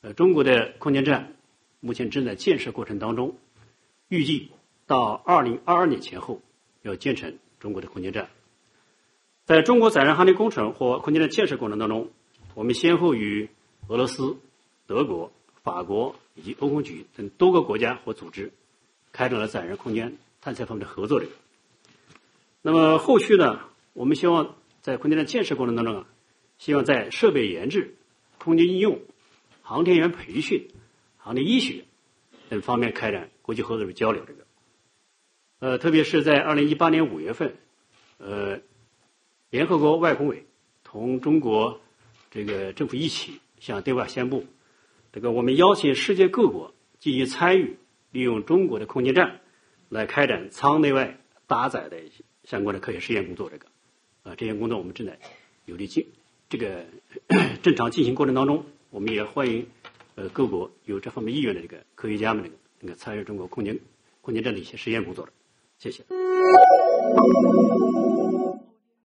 中国的空间站目前正在建设过程当中，预计到2022年前后要建成中国的空间站。在中国载人航天工程或空间站建设过程当中，我们先后与俄罗斯、德国、法国以及欧空局等多个国家或组织开展了载人空间探测方面的合作。那么后续呢，我们希望在空间站建设过程当中希望在设备研制、空间应用、航天员培训、航天医学等方面开展国际合作与交流。特别是在2018年5月份，联合国外工委同中国政府一起向对外宣布，我们邀请世界各国积极参与，利用中国的空间站来开展舱内外搭载的相关的科学实验工作。这些工作我们正在有力正常进行过程当中，我们也欢迎各国有这方面意愿的科学家们参与中国空间站的一些实验工作。谢谢。